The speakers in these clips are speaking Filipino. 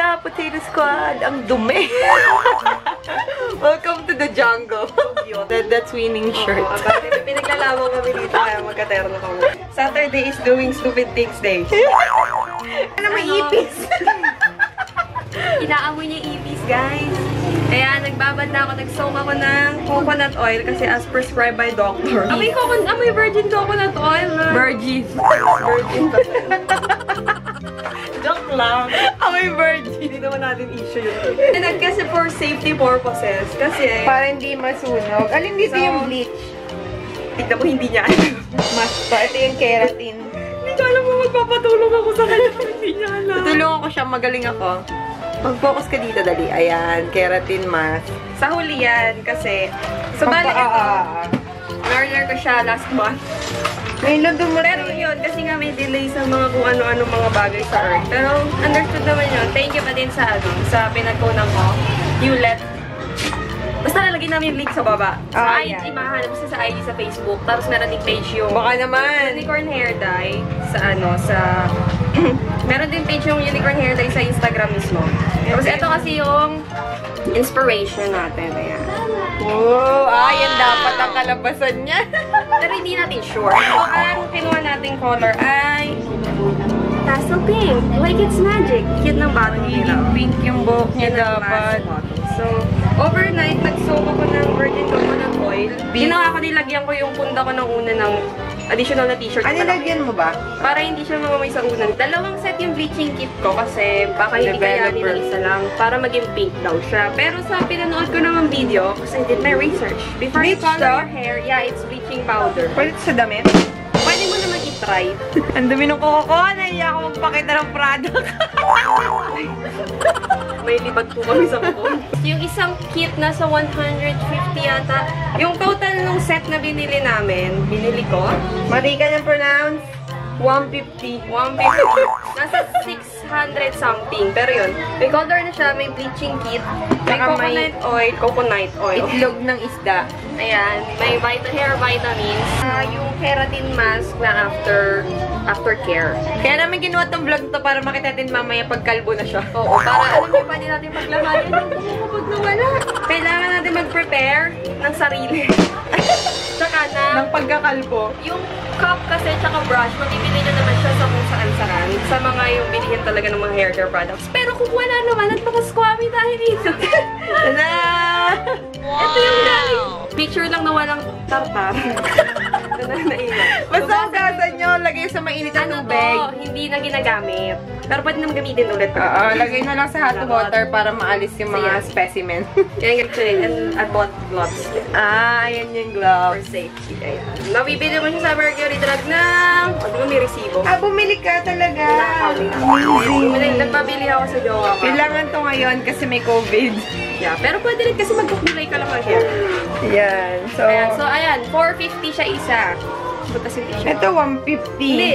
up, Potato Squad? Ang dumi. Welcome to the jungle. The twinning shirt. Pinaglalawang kami dito kaya magkaterno kami. Saturday is doing stupid things day. Ano may ipis? Inaamoy niya ipis, guys. Kaya nagbabad na ako, nag-soak ako ng coconut oil kasi as prescribed by doctor. Amoy virgin coconut oil na. Virgin. Virgin pa. Joke lang. Amoy virgin. Hindi naman natin issue yun. And kasi for safety purposes, kasi... Para hindi masunog. Alin dito yung bleach? Tignan mo, hindi niya Mas pa. Ito yung keratin. Hindi ko alam mo magpapatulong ako sa kanya kung hindi niya alam. Tutulungan ko siya, magaling ako. Mag-focus ka dito, dali. Ayan, keratin mask. Sa huli yan, kasi... So, bali ito. Order ko siya last month. Ngayon dumating. Pero yun, kasi nga may delay sa mga kung ano-ano mga bagay sa Earth. Pero understood naman yun. Thank you pa din sa pinagkunan ko. Hewlett. Basta nalagyan namin yung link sa baba. Sa IG, mahanap mo sa IG sa Facebook. Tapos meron din page yung... Baka naman. Unicorn Hair Dye sa meron din page yung Unicorn Hair Dye sa Instagram mismo. Tapos ito kasi yung inspiration natin. Ayan. Oh, yan dapat ang kalabasan niya. Pero hindi natin sure. So, ang kinuha nating color ay pastel pink. Like it's magic. Cute ng bottle nila. Pink yung buhok niya dapat. So, overnight, nag-soak ako ng virgin coconut oil. Ginawa ko, nilagyan ko yung punda ko ng una ng additional na t-shirt. Ano lagyan mo ba? Para hindi siya mamamay sa unan. Dalawang set yung bleaching kit ko kasi baka hindi kayanin ng isa lang para maging pink daw siya. Pero sa pinanood ko naman video, kasi I did my research. Before you color your hair, yeah, it's bleaching powder. Pwede sa damit? Pwede mo naman i-try. Ang dumi ng kuko ko. Nahiya ako magpakita ng product. May libag po kami sa kuko. Yung isang kit na sa 150 yata. Yung total ng set na binili namin, binili ko. Mati ka nang pronounce? 150. 150. Nasa 600 something. Pero yun, may color na siya, may bleaching kit, may coconut oil. Itlog ng isda. Ayan, may hair vitamins. Yung keratin mask na after care. Kaya namin ginawa tong vlog to para makita natin mamaya pag kalbo na siya. Oo, para alam mo, pwede natin paglamayan kapag nawala. Kailangan natin mag-prepare ng sarili. Tsaka ng pagkakalbo. Yung cup kasi tsaka brush, mabibili na naman siya sa kung saan-saan. Sa mga yung bilihin talaga ng mga hair care products. Pero kung wala naman, at squammy tayo dito. Tada! Wow! Ito yung galing. Picture lang na walang tartar. Ito na nailan. Basta ang gasan nyo, lagay sa mainit na tubig. Hindi na ginagamit. Pero pwede naman gamitin ulit. Oo, lagay na lang sa hot water para maalis yung mga specimen. Yan actually, and I bought gloves. Ayan yung gloves. For safety. Ayan. Nabibili mo siya sa Mercury Drug ng... O, di ba may resibo? Bumili ka talaga. Nagpabili ako sa jowa ko. Kailangan to ngayon kasi may COVID. Yeah, pero pwede rin kasi magkukulay ka lang ng hair. Yan. So, ayan. 450 siya isa. Ito, 150. Hindi,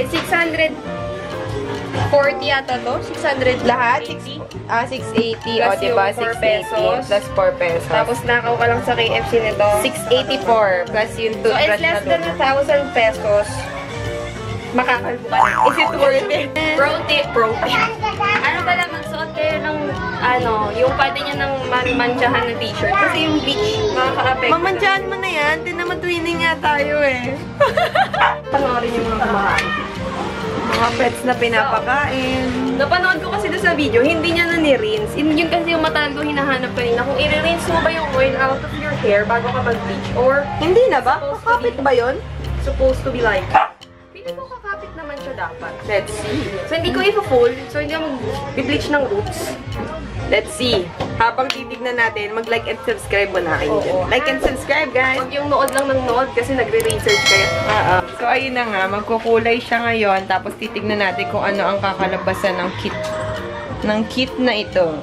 640 yata to. 600 lahat? 680. O, diba? 680 plus 4 pesos. Tapos nakaw ka lang sa KFC nito. 684 plus yung toothbrush. So, it's less than 1,000 pesos. Makakalbo ka na. Is it worth it? Pro tip. Ano pala, magsuot kayo ng, yung pwede nyo ng mantsahan na t-shirt. Kasi yung bleach, makaka-affect. Mamantsahan mo na yan. Tinamatuinin nga tayo eh. Panoorin yung mga kumakain. Mga pets na pinapakain. Napanood ko kasi doon sa video, hindi niya na ni-rinse. Yun kasi yung matagal ko hinahanap kanina. Kung i-rinse mo ba yung oil out of your hair bago ka mag-bleach? Or, hindi na ba? Kakapit ba yun? Supposed to be like, hindi ko kakapit naman siya dapat. Let's see. So, hindi ko i-full. So, hindi ako mag-bleach ng roots. Let's see. Habang titignan natin, mag-like and subscribe mo na kayo dyan. Like and subscribe, guys! Huwag yung nood lang ng nood kasi nagre-research kayo. So, ayun na nga. Magkukulay siya ngayon. Tapos, titignan natin kung ano ang kakalabasan ng kit. Ng kit na ito.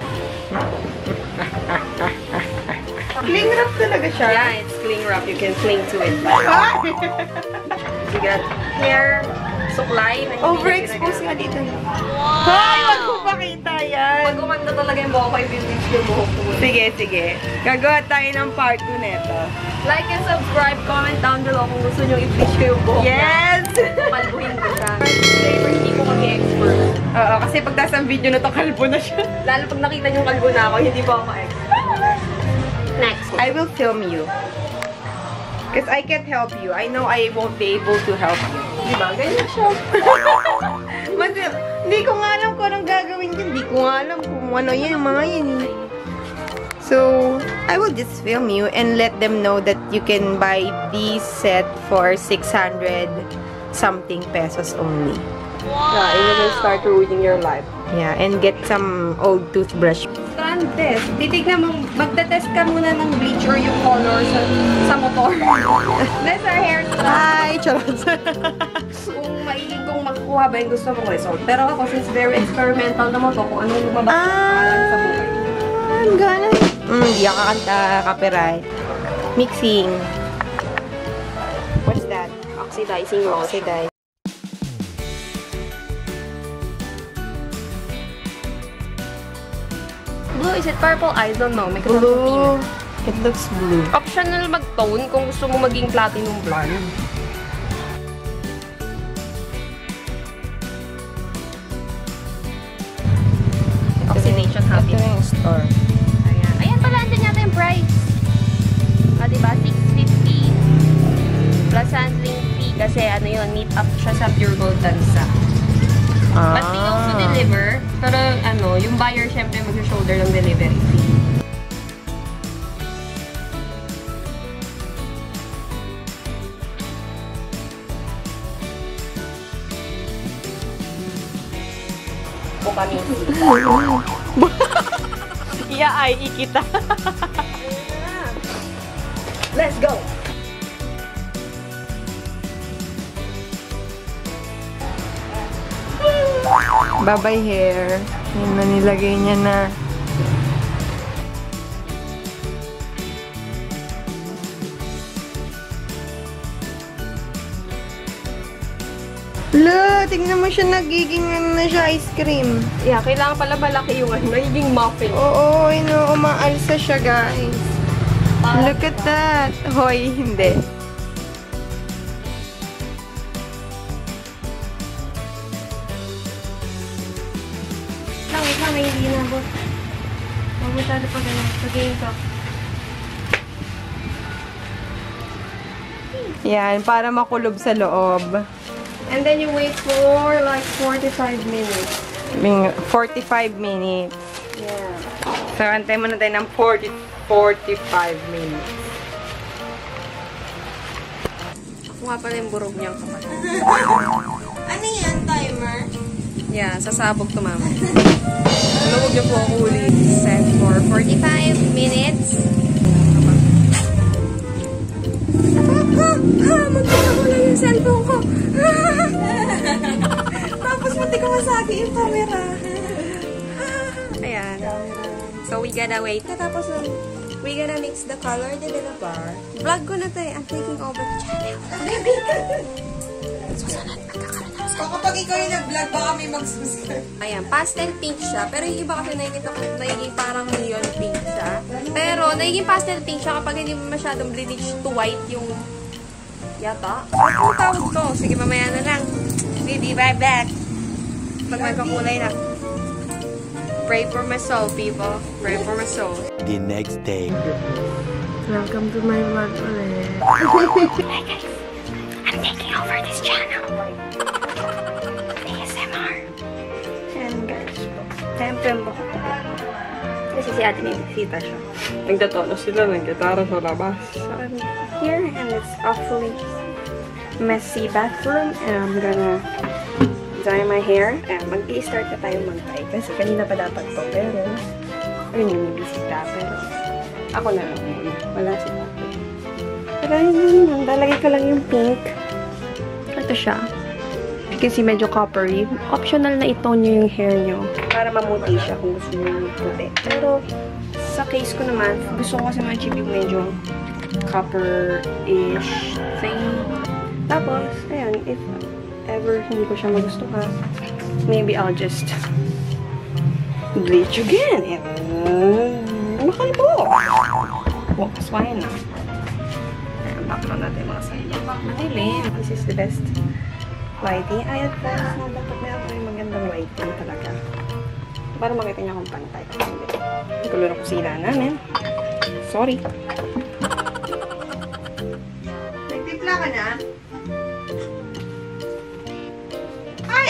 Cling wrap talaga siya. Yeah, it's cling wrap. You can cling to it. You got hair suklay. Overexpose nga dito. Ay, wag mo pakita yan. Pag gumanda talaga yung buhok ko, i-bleach yung buhok ko. Sige, sige. Gagawa tayo ng part 2 neto. Like and subscribe, comment down below kung gusto nyo i-bleach ko yung buhok Yes! na. Palbuhin ko siya. Flavor, hindi ko kami expert. Oo, kasi pagtas ang video na to, kalbo na siya. Lalo pag nakita nyo kalbo na ako, hindi pa ako expert. Next. I will film you. Because I can't help you. I know I won't be able to help you. Diba? Ganyan siya. Hindi ko nga alam kung anong gagawin dyan. Hindi ko nga alam kung ano yan, mga yan. So, I will just film you and let them know that you can buy this set for 600 something pesos only. Yeah, and you can start ruining your life. Yeah, and get some old toothbrush. Strand test. Titignan mo, magte-test ka muna ng bleach or yung color sa motor. That's our hair strand. Hi, charot. Kung makukuha ba yung gusto mong result. Pero ako, since very experimental naman to, kung anong lumabas sa buhay. Ang gana. Hindi ako kakanta, copyright. Mixing. What's that? Oxidizing lotion. Oxidize. Blue, is it purple? I don't know. May kasama Blue. It looks blue. optional mag-tone kung gusto mo maging platinum blonde. Oxidation habit. Ito yung store. Ayan. Ayan pala, andun yata yung price. Diba? 650 plus handling fee kasi ano yun, meet up siya sa Pure Gold Danza. But they also deliver. Pero ano, yung buyer syempre mag-shoulder ng delivery fee. Bukamisi. Iya ay ikita. Let's go! Babay hair. Yan na nilagay niya na. Lo, tingnan mo siya nagiging ano na siya, ice cream. Yeah, kailangan pala malaki yung ano, nagiging muffin. Oo, umaalsa siya, guys. Look at that. Hoy, hindi. Wait lang, may hindi nabot. Huwag mo tayo pa gano'n. Pag-game ka. Yan, para makulob sa loob. And then you wait for like 45 minutes. 45 minutes. Yeah. So, antay muna tayo ng 45 minutes. Ako nga pala yung burog niyang kamay. Ano yan, timer? Yeah, sasabog to mama. Ano, huwag niyo po ako ulit. Set for 45 minutes. Magkita ko lang yung cellphone ko. Tapos mati ko masagi yung camera. Ayan. So, we gotta wait. Tapos, we gonna mix the color din in a bar. Vlog ko na tayo. I'm taking over the channel. Susunod, magkakaroon na sa... Kapag ikaw yung nag-vlog, baka may mag-subscribe. Ayan, pastel pink siya. Pero yung iba kasi nagiging parang neon pink siya. Pero, nagiging pastel pink siya kapag hindi mo masyadong bleach to white yung yata. Ano tawag ko? Sige, mamaya na lang. We'll be right back. Pag may kakulay na. Pray for my soul, people. Pray for my soul. The next day. Welcome to my vlog ulit. Hi guys, I'm taking over this channel. ASMR. Ayan guys. Siyempre mo. Kasi si ate may bisita siya. Nagdatono sila ng gitara sa labas. So I'm here and it's awfully messy bathroom and I'm gonna dye my hair. And mag-i-start na tayo mag-dye. Kasi kanina pa dapat to pero ayun yung may bisita. Pero ako na lang muna. Wala si ate. Pero yun, lalagay ko lang yung pink. Ito siya. Kasi medyo coppery. Optional na i-tone nyo yung hair nyo. Para mamuti siya kung gusto nyo yung puti. Pero, sa case ko naman, gusto ko kasi ma-achieve yung medyo copper-ish thing. Tapos, ayun, if ever ever hindi ko siya magustuhan, maybe I'll just bleach again. Bakal po! Wakas wine na. Ayan, background natin mga sa'yo. Madilim. This is the best lighting. Ay, at first, dapat meron ko yung magandang lighting talaga. Para makita niya kung pantay. Hindi ko lang kusina namin. Sorry. Nagtipla ka na? Ay!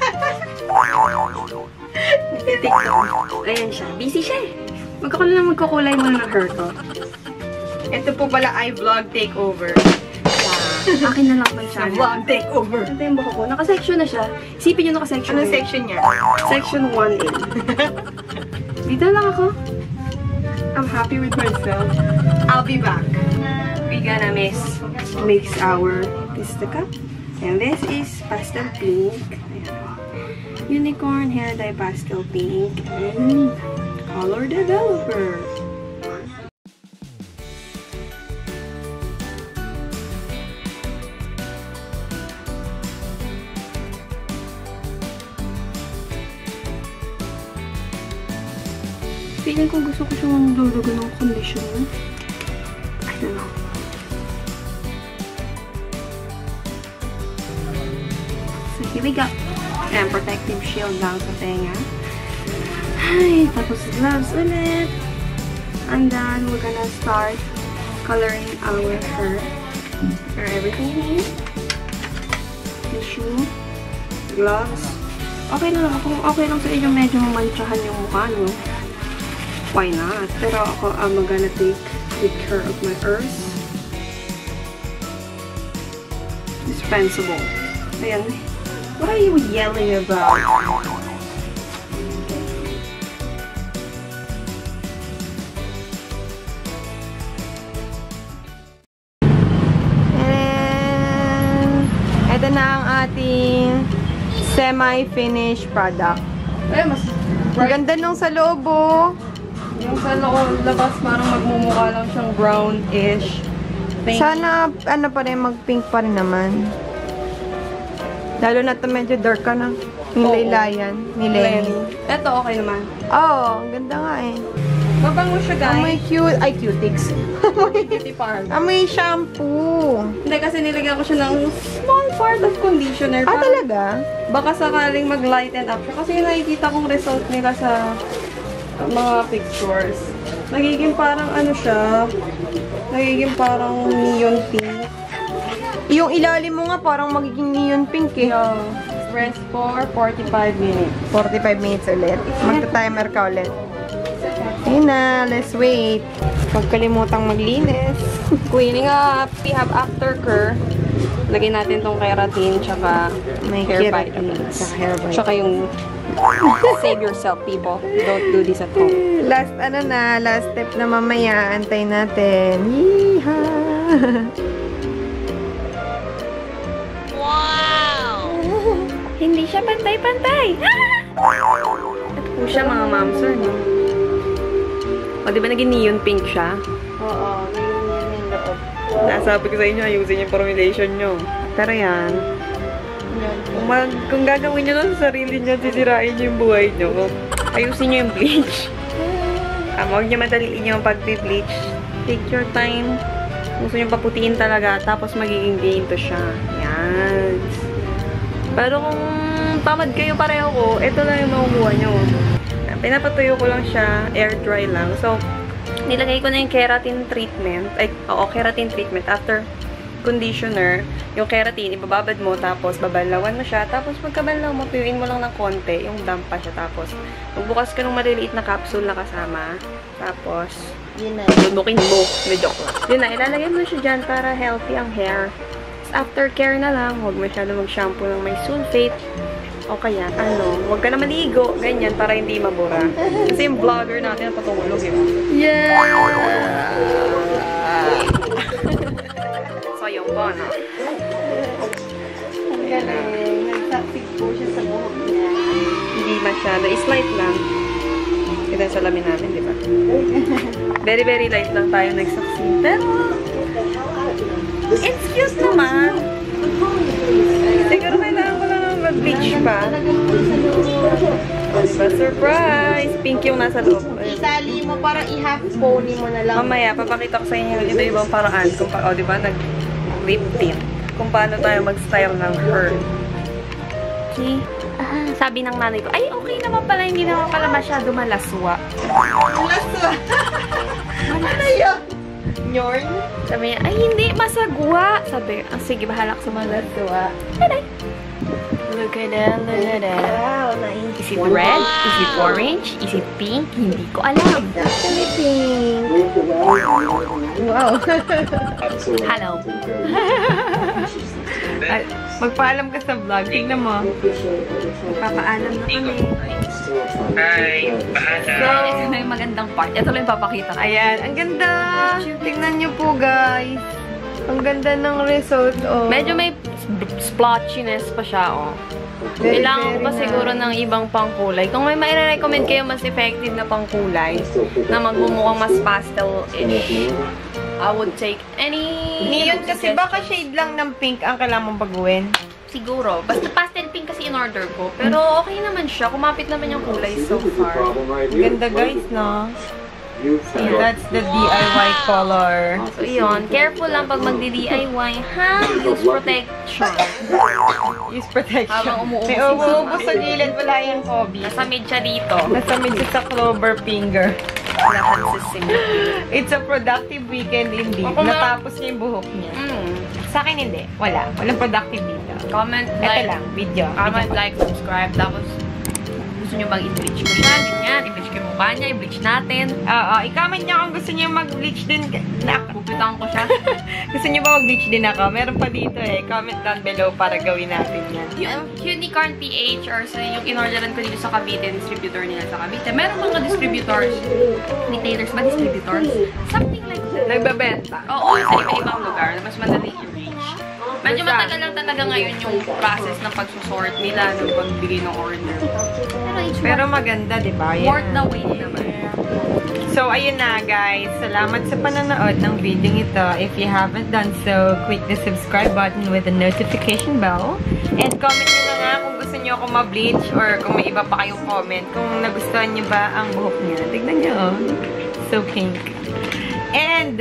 Ayan siya. Busy siya eh. Magkukulay muna ng hair ko. Ito po pala ay vlog takeover. Akin na lang man siya. Vlog takeover. Ito yung buhok ko. Naka-section na siya. Isipin nyo naka-section. Anong section niya? Section 1A. Dito lang ako. I'm happy with myself. I'll be back. We gonna mix our pistica. And this is pastel pink. Ayan. Unicorn hair dye pastel pink. And color developer. Feeling ko gusto ko siyang lulugan ng conditioner. I don't know. So here we go. And protective shield lang sa tenga. Ay, tapos gloves ulit. And then we're gonna start coloring our hair. For everything here. Tissue. Gloves. Okay na lang. Kung okay lang sa inyo medyo mamantsahan yung mukha nyo, why not? Pero ako, I'm gonna take good care of my earth. Dispensable. Ayan. What are you yelling about? And ito na ang ating semi-finished product. Eh, mas Ang ganda nung sa loob, oh. yung sa labas parang magmumukha lang siyang brown-ish. Sana, ano pa rin, mag-pink pa rin naman. Lalo na ito medyo dark ka na. Yung laylayan. Ni Lenny. Ito, okay naman. Oo, ang ganda nga eh. Mabango siya, guys. Amoy cute. Ay, cutics. Beauty parlor. Amoy shampoo. Hindi, kasi nilagyan ko siya ng small part of conditioner. Ah, talaga? Baka sakaling mag-lighten up siya. Kasi yung nakikita kong result nila sa mga pictures. Nagiging parang ano siya. Nagiging parang neon pink. Yung ilalim mo nga parang magiging neon pink eh. Yeah. Rest for 45 minutes. 45 minutes ulit. Magta-timer ka ulit. Ayun na, let's wait. Huwag kalimutang maglinis. Cleaning up. We have aftercare. Lagay natin tong keratin tsaka May hair keratin, vitamins. tsaka hair vitamins. Tsaka yung save yourself, people. Don't do this at home. Last, last step na mamaya. Antay natin. Yeehaw! Hindi siya pantay-pantay. Ito po siya, mga mamsor, no? O, di ba naging neon pink siya? Oo, ganyan yung loob. Nasabi ko sa inyo, ayusin yung formulation nyo. Pero yan, kung gagawin nyo lang sa sarili nyo, sisirain nyo yung buhay nyo, ayusin nyo yung bleach. Huwag nyo madaliin yung pag-bleach. Take your time. Gusto nyo paputiin talaga, tapos magiging ganito siya. Yan. Pero kung tamad kayo pareho ko, ito lang yung makukuha nyo. Pinapatuyo ko lang siya, air dry lang. So, nilagay ko na yung keratin treatment. Ay, oo, keratin treatment. After conditioner, yung keratin, ibababad mo, tapos babalawan mo siya. Tapos pagkabalaw mo, tuyuin mo lang ng konti, yung damp pa siya. Tapos, magbukas ka ng maliliit na capsule na kasama. Tapos, Yun na. dudukin mo. Medyo ko. Yun na, ilalagay mo siya dyan para healthy ang hair. Aftercare na lang, huwag masyado mag-shampoo ng may sulfate. O kaya, huwag ka na maligo, ganyan, para hindi mabura. Kasi yung vlogger natin patulog, yun. Yeah! So, yung po, no? Ang galing. Nagsaksig po siya sa buhok niya. Hindi masyado. Slight lang. Ito yung salamin namin, di ba? Very, very light lang tayo nagsaksig. Pero, it's cute naman. Siguro kailangan ko lang Diba? Diba? Surprise! Pink yung nasa loob. Isali mo, parang i-half pony mo na lang. Mamaya, papakita ko sa inyo yung iba-ibang paraan. Kung diba, nag-lip tint. Kung paano tayo mag-style ng hair. Okay. Sabi ng nanay ko, ay, okay naman pala, hindi naman pala masyado malaswa. Malaswa? Ano yun? Nyorn? Sabi niya, ay, hindi, masagwa. Sabi, sige, bahala ka sa malaswa. Taday! Look at that, look at that. Wow, nice. Is it red? Is it orange? Is it pink? Hindi ko alam. Actually pink. Wow. Hello. Magpaalam ka sa vlog. Tignan mo. Magpapaalam na kami. Hi, So, ito na yung magandang part. Ito lang yung papakita. Ayan, ang ganda. Tingnan niyo po, guys. Ang ganda ng result, oh. Medyo may splotchiness pa siya, oh. Kailangan ko pa siguro ng ibang pangkulay. Kung may mai-recommend kayo mas effective na pangkulay na magmumukhang mas pastel-ish, I would take any... Neon kasi baka shade lang ng pink ang kailangan mong baguhin. Siguro. Basta pastel pink kasi in-order ko. Pero okay naman siya. Kumapit naman yung kulay so far. Ganda, guys, no? So, that's the DIY color. So, yun. Careful lang pag magdi-DIY, ha? Use protection. Use protection. Habang umuubos May umuubos sa gilid, wala yung Kobe. Nasa mid siya dito. Nasa medyo sa clover finger. Lahat sising. It's a productive weekend indeed. Ako na- Natapos niya yung buhok niya. Mm. Sa akin hindi. Wala. Walang productive dito. Comment, Ito like, lang, video. comment, Video. like, subscribe. Tapos, gusto nyo bang i-bleach ko siya? Ganyan. I-bleach ko yung mukha niya. I-bleach natin. Oo, i-comment niyo kung gusto niyo mag-bleach din. Pupitan ko siya. Gusto niyo ba mag-bleach din ako? Meron pa dito eh. Comment down below para gawin natin yan. Yung Unicorn PH or sa yung in-orderan ko dito sa Cavite, distributor nila sa Cavite. Meron mga distributors, retailers ba distributors? Something like that. Nagbebenta. Oo, sa iba-ibang lugar na mas madali i-reach. Medyo Basta. matagal lang talaga ngayon yung process ng pagsusort nila ng pagbigay ng order. Pero it's Pero maganda, di ba? Yan. worth the wait naman. So, ayun na guys. Salamat sa panonood ng video ito. If you haven't done so, click the subscribe button with the notification bell. And comment nyo na nga kung gusto nyo ako ma-bleach or kung may iba pa kayong comment. Kung nagustuhan nyo ba ang buhok niya. Tignan nyo, oh. So pink. And,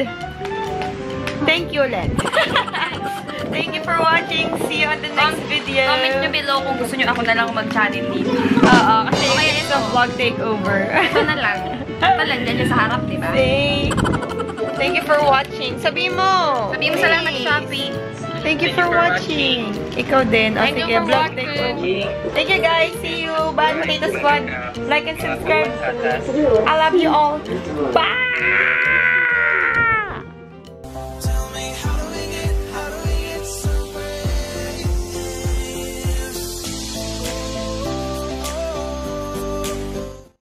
thank you ulit. Thank you for watching. See you on the next video. Comment nyo below kung gusto nyo ako na lang mag-channel dito. Oo, kasi Okay, it's a vlog takeover. Ito na lang. Ito lang, dyan sa harap, di ba? Thank you for watching. Sabi mo. Sabihin mo salamat Shopee. Thank you for watching. Ikaw din. Thank you Sige, for vlog watching. takeover. Thank you guys. See you. Bad Potato Squad. Like and subscribe. I love you all. Bye!